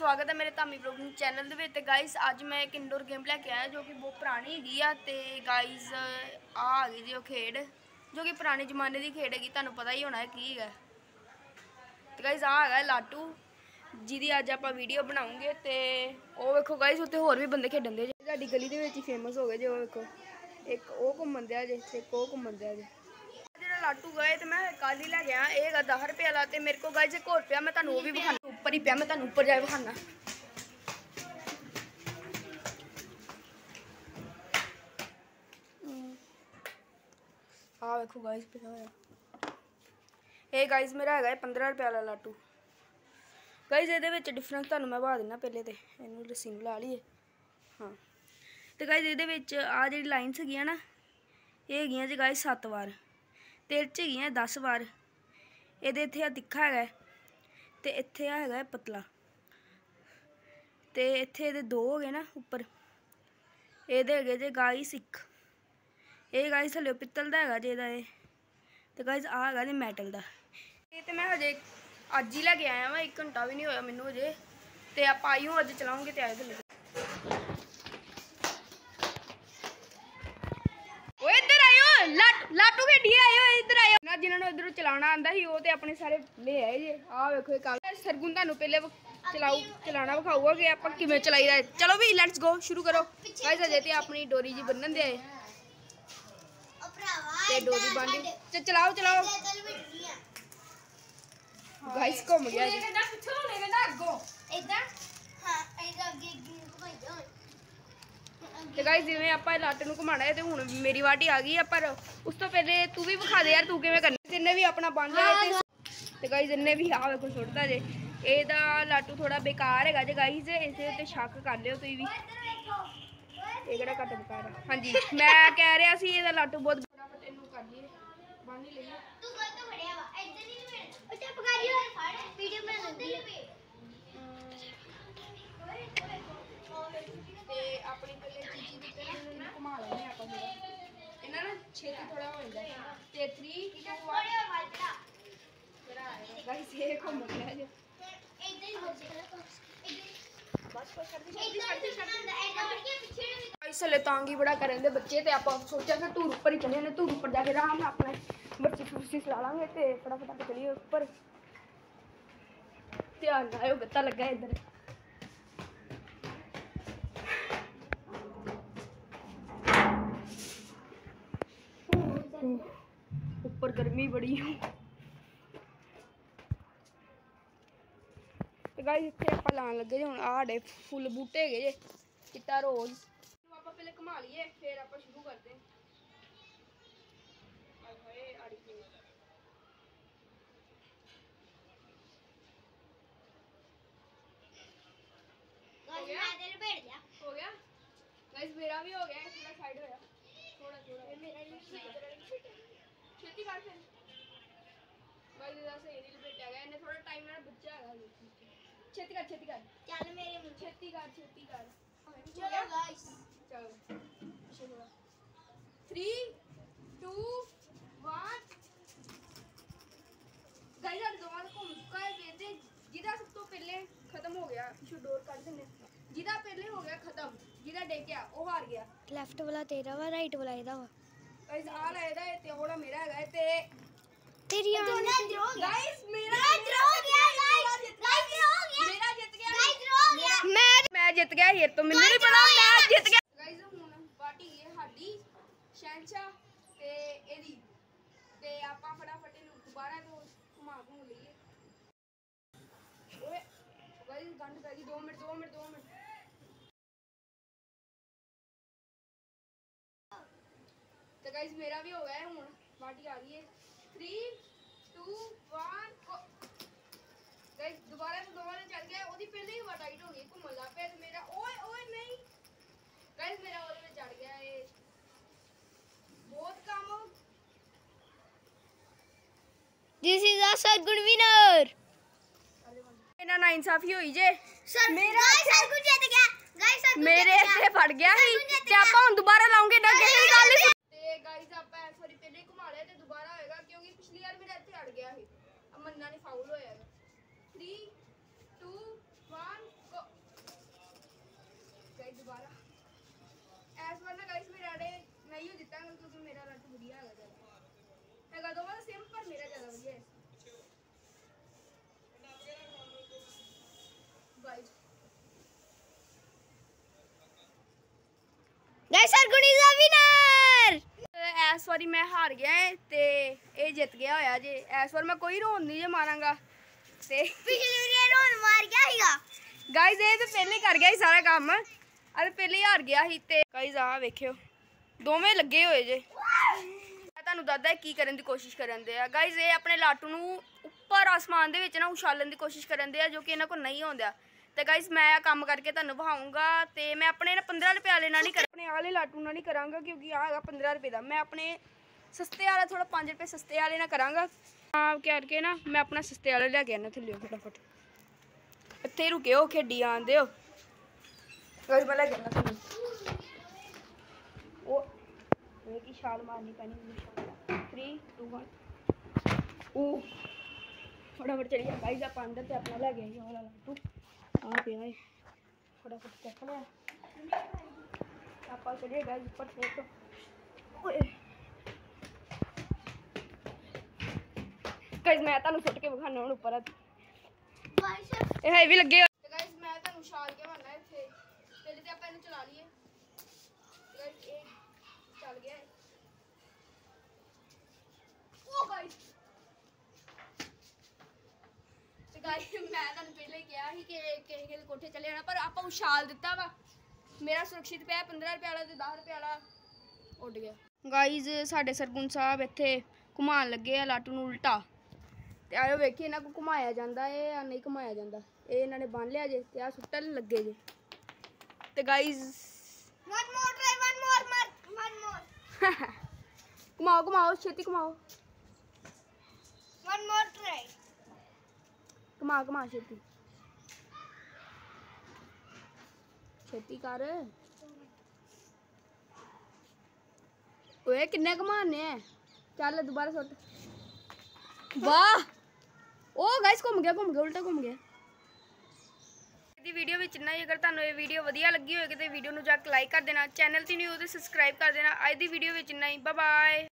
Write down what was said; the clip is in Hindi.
स्वागत है मेरे धामी ब्लॉगिंग चैनल ਦੇ ਵਿੱਚ। ਤੇ ਗਾਇਸ ਅੱਜ ਮੈਂ ਇੱਕ ਇੰਡੋਰ ਗੇਮ ਲੈ ਕੇ ਆਇਆ ਜੋ ਕਿ ਬਹੁਤ ਪੁਰਾਣੀ ਹੈਗੀ ਆ। ਤੇ ਗਾਇਸ ਆ ਗਈ ਜੀ ਉਹ ਖੇਡ ਜੋ ਕਿ ਪੁਰਾਣੇ ਜ਼ਮਾਨੇ ਦੀ ਖੇਡ ਹੈਗੀ, ਤੁਹਾਨੂੰ ਪਤਾ ਹੀ ਹੋਣਾ ਕੀ ਹੈਗਾ। ਤੇ ਗਾਇਸ ਆ ਹੈਗਾ ਲਾਟੂ ਜਿਹਦੀ ਅੱਜ ਆਪਾਂ ਵੀਡੀਓ ਬਣਾਉਂਗੇ। ਤੇ ਉਹ ਵੇਖੋ ਗਾਇਸ ਉੱਤੇ ਹੋਰ ਵੀ ਬੰਦੇ ਖੇਡਣ ਦੇ ਜੇ, ਸਾਡੀ ਗਲੀ ਦੇ ਵਿੱਚ ਹੀ ਫੇਮਸ ਹੋ ਗਏ ਜੇ। ਉਹ ਵੇਖੋ ਇੱਕ ਉਹ ਘੁੰਮਣ ਦਿਆ ਜੇ ਤੇ ਇੱਕ ਉਹ ਘੁੰਮਣ ਦਿਆ ਜੇ। लाटू गए तो मैं कल ही लै गया, ये 10 रुपये वाला। तो मेरे को गए एक होर पिया, मैं तुहानू वो भी विखाना उपर ही पिया, मैं तुहानू उपर जाके विखाना। हाँ वेखो गाइस पिया होया ये गाइस मेरा है 15 रुपये वाला लाटू। गाइस ये डिफरेंस तुहानू मैं बता देना, पहले तो इनू रस्सी ला लीए। हाँ तो गाइस ये आ जी लाइन्स है ना, ये है जी गाइस 7 बार, तेल च है 10 बार। ये इत्थे तिखा है तो इत्थे है पतला, तो इत्थे ये 2 हो गए ना उपर। ये है जे गाइस एक, ये गाइस हले पित्तल का है जे, तो गाइस आ है जी मैटल का। ये तो मैं हजे अज ही लैके आया वा, 1 घंटा भी नहीं होया मैनू हजे। तो आप आई हूँ अज चलाऊँगे तो आए थले लाटू खेडिए आयो इधर आयो ना। जिन्होंने इधर चलाना आंदा ही वो तो अपने सारे ले आए जे। आ वेखो एक सरगुन तुहानू पहले चलाना विखाऊगा कि आप किवें चलाईदा। चलो भी लेट्स गो शुरू करो। गाइस अजे ते अपनी डोरी जी बन्नन दे ते डोरी बांधी चलाओ चलाओ। गाइस घूम गया जी तो गाइस जिवें आपां लाटू नूं घुमाना है तो हुण मेरी वाटी आ गई है, पर उस तो पहले तू भी विखा दे यार तू किवें करना। इन्हें भी अपना बंद है तो गाइस इन्हें भी आ वेखो सुट्टदा जे। एदा लाटू थोड़ा बेकार है जे गाइस, इसे ते शक कर लियो तुसीं भी, ये केड़ा घट बेकार है। हाँ जी मैं कह रहा सी एदा लाटू बहुत फटाफट इनू कर लिए बन ही लईए। तू गलत फड़िया वा इधर नहीं बैठ ओ चुप कर लियो वीडियो बना लंदी ते अपनी पहले चीची दिते ना इन्हें घुमा लेने आप थोड़ा, इन्हें ना छेती थोड़ा हो जाता है। ते 3 2 1 गाइस ये घूम गया जे इधर ही हो जाएगा बस बस कर दी। गाइस हले तांगी बड़ा करन दे बच्चे, ते आप सोचा कि टूर ऊपर ही चले ने, टूर ऊपर जाके आराम नाल अपने बच्चे कुर्सी चला लांगे ते फटाफट चलिए ऊपर। ध्यान लाओ गत्ता लगा इधर। ऊपर गर्मी बड़ी है तो गाइस इत्थे आपां लाण लगे जे। हुण आड़े फुल बूटे है जे चिट्टा रोज आपां पहले घुमा लीए फिर आपां शुरू करते हैं। हाय आड़ी हो गया गाइस मेरा भी हो गया, थोड़ा साइड होया थोड़ा थोड़ा मेरा छेती कर फिर गाइस इधर से रील बेटा गया इन्हें थोड़ा टाइम ना बच्चा है छेती कर चल मेरे मुंह छेती कर चलो गाइस चलो 3 2 1 गाइस यार दोबारा घूम चुका है वेदे जिदा सब तो पहले खत्म हो गया। पिछू डोर कर देने जिदा पहले हो गया खत्म, जिदा डेक्या वो हार गया। लेफ्ट वाला तेरा वा राइट वाला एदा वा गाइस आ रहा है ते ओड़ा मेरा है ते तेरी गाइस मेरा ड्रॉ हो गया गाइस ड्रॉ हो गया मेरा जीत गया गाइस ड्रॉ हो गया मैं जीत गया ये तो मैंने नहीं पता मैं जीत गया। गाइस हुन पार्टी ये हाडी शहनशाह ते एदी ते आपा फटाफट इनु दोबारा तो घुमा घूम लईए। ओए गाइस गंद पै गई 2 मिनट तो गाइस मेरा भी हो गया है। हुन पार्टी आ गई है 3 2 1 गाइस दोबारा चल गया ओदी पहले ही हुआ टाइट हो गई घुमन ला पे मेरा ओए ओए नहीं गाइस मेरा ओदे में चढ़ गया ये बहुत काम हो। This is a Sargun winner इना ना इंसाफी होई जे मेरा सरगुण जीत गया गाइस सरगुण मेरे से फट गया ही ते आपा हुन दोबारा लाऊंगे ना किसी गल ते गाइस आपा सॉरी पहले घुमा लिया ते दोबारा होएगा क्योंकि पिछली बार मेरा इत्थे अड़ गया ही अब मन्ना नहीं फाउल होएगा। 3 2 1 गो दोबारा ਐਸ ਵਾਰ ਨਾ ਗਾਇਸ ਮੇਰਾ ਰੇ ਨਹੀਂ ਹੋ ਦਿੱਤਾ ਕਿਉਂਕਿ ਮੇਰਾ ਲੱਟ ਵਧੀਆ ਹੈਗਾ ਦੋਵਾਂ ਦਾ ਸੇਮ ਪਰ ਮੇਰਾ ਜ਼ਿਆਦਾ ਵਧੀਆ ਹੈ guys guys Sargun is the winner. ਐਸ ਵਾਰੀ ਮੈਂ ਹਾਰ ਗਿਆ ਹੈ ਤੇ ਇਹ ਜਿੱਤ ਗਿਆ ਹੋਇਆ ਜੇ ਐਸ ਵਾਰ ਮੈਂ ਕੋਈ ਰੋਣ ਨਹੀਂ ਜੇ ਮਾਰਾਂਗਾ ਤੇ पिछली वीडियो रोन मार गया हीगा। ਗਾਇਸ ਇਹ ਤਾਂ ਪਹਿਲੇ ਕਰ ਗਿਆ ਸੀ ਸਾਰਾ ਕੰਮ ਅਤੇ ਪਹਿਲੇ ਹੀ ਹਾਰ ਗਿਆ ਸੀ ਤੇ ਗਾਇਸ ਆ ਵੇਖਿਓ ਦੋਵੇਂ ਲੱਗੇ ਹੋਏ ਜੇ ਮੈਂ ਤੁਹਾਨੂੰ ਦੱਸਦਾ ਕੀ ਕਰਨ ਦੀ ਕੋਸ਼ਿਸ਼ ਕਰਨ ਦੇ ਆ ਗਾਇਸ ਇਹ ਆਪਣੇ ਲਾਟੂ ਨੂੰ ਉੱਪਰ ਆਸਮਾਨ ਦੇ ਵਿੱਚ ਨਾ ਉਛਾਲਣ ਦੀ ਕੋਸ਼ਿਸ਼ ਕਰਨ ਦੇ ਆ ਜੋ ਕਿ ਇਹਨਾਂ ਕੋਲ ਨਹੀਂ ਆਉਂਦਾ ਤੇ ਗਾਇਸ ਮੈਂ ਆ ਕੰਮ ਕਰਕੇ ਤੁਹਾਨੂੰ ਵਿਖਾਉਂਗਾ ਤੇ ਮੈਂ ਆਪਣੇ ਨਾ 15 ਰੁਪਏ ਵਾਲੇ ਨਾਲ ਨਹੀਂ ਕਰ ਆਪਣੇ ਆਲੇ ਲਾਟੂ ਨਾਲ ਨਹੀਂ ਕਰਾਂਗਾ ਕਿਉਂਕਿ ਆ ਹੈਗਾ 15 ਰੁਪਏ ਦਾ ਮੈਂ ਆਪਣੇ ਸਸਤੇ ਵਾਲਾ ਥੋੜਾ 5 ਰੁਪਏ ਸਸਤੇ ਵਾਲੇ ਨਾਲ ਕਰਾਂਗਾ ਆ ਕਰਕੇ ਨਾ ਮੈਂ ਆਪਣਾ ਸਸਤੇ ਵਾਲਾ ਲੈ ਕੇ ਆਣਾ ਥੱਲੇ ਫਟਾਫਟ ਇੱਥੇ ਰੁਕਿਓ ਖੇਡੀ ਆਂਦੇ ਹੋ ਗਾਇਸ ਮੈਂ ਲੈ ਕੇ ਆਣਾ ਤੁਹਾਨੂੰ ਉਹ ਇਹ ਕੀ ਛਾਲ ਮਾਰਨੀ ਪੈਣੀ 3 2 1 ਉਹ फटाफट चलिए गाइस आप अंदर से अपना ले गए ये वाला लाटू आ गया है फटाफट चेक ले आप चलिए गाइस ऊपर से तो ओए गाइस मैं ਤੁਹਾਨੂੰ ਸੁੱਟ ਕੇ ਵਿਖਾਣਾ ਹੁਣ ਉੱਪਰ ਇਹ ਹੈਵੀ ਲੱਗੇ ਤੇ ਗਾਇਸ ਮੈਂ ਤੁਹਾਨੂੰ ਛਾਲ ਕੇ ਮਾਰਨਾ ਇੱਥੇ ਪਹਿਲੇ ਤੇ ਆਪਾਂ ਇਹਨੂੰ ਚਲਾ ਲਈਏ ਗਾਇਸ ਇਹ ਚੱਲ ਗਿਆ ਉਹ ਗਾਇਸ ਗਾਇਸ ਮੈਂ ਤੁਹਾਨੂੰ ਪਹਿਲੇ ਕਿਹਾ ਸੀ ਕਿ ਕਿਸੇ ਦੇ ਕੋਠੇ ਚਲੇ ਜਾਣਾ ਪਰ ਆਪਾਂ ਉਛਾਲ ਦਿੱਤਾ ਵਾ ਮੇਰਾ ਸੁਰੱਖਿਤ ਪਿਆ 15 ਰੁਪਏ ਵਾਲਾ ਤੇ 10 ਰੁਪਏ ਵਾਲਾ ਉੱਡ ਗਿਆ ਗਾਇਸ ਸਾਡੇ ਸਰਗੁਣ ਸਾਹਿਬ ਇੱਥੇ ਘੁਮਾਉਣ ਲੱਗੇ ਆ ਲਾਟੂ ਨੂੰ ਉਲਟਾ ਤੇ ਆਇਓ ਵੇਖੀ ਇਹਨਾਂ ਕੋ ਘੁਮਾਇਆ ਜਾਂਦਾ ਏ ਜਾਂ ਨਹੀਂ ਘੁਮਾਇਆ ਜਾਂਦਾ ਇਹ ਇਹਨਾਂ ਨੇ ਬੰਨ ਲਿਆ ਜੇ ਤੇ ਆ ਸੁੱਟਣ ਲੱਗੇ ਜੇ ਤੇ guys one more try one more ਘੁਮਾਓ ਘੁਮਾਓ ਛੇਤੀ ਘੁਮਾਓ वन मोर ट्राई। घुमा घुमा छेती छेती कर ओए किन्ने घुमाने हैं चल दोबारा सुट वाह ओ गाइस घूम गया उल्टा घूम गया ਦੀ ਵੀਡੀਓ ਵਿੱਚ ਇੰਨਾ ਹੀ ਅਗਰ ਤੁਹਾਨੂੰ ਇਹ ਵੀਡੀਓ ਵਧੀਆ ਲੱਗੀ ਹੋਵੇ ਤੇ ਵੀਡੀਓ ਨੂੰ ਜਾ ਕੇ ਲਾਈਕ ਕਰ ਦੇਣਾ ਚੈਨਲ ਤੇ ਨਿਊ ਤੇ ਸਬਸਕ੍ਰਾਈਬ ਕਰ ਦੇਣਾ ਅੱਜ ਦੀ ਵੀਡੀਓ ਵਿੱਚ ਇੰਨਾ ਹੀ ਬਾਏ ਬਾਏ।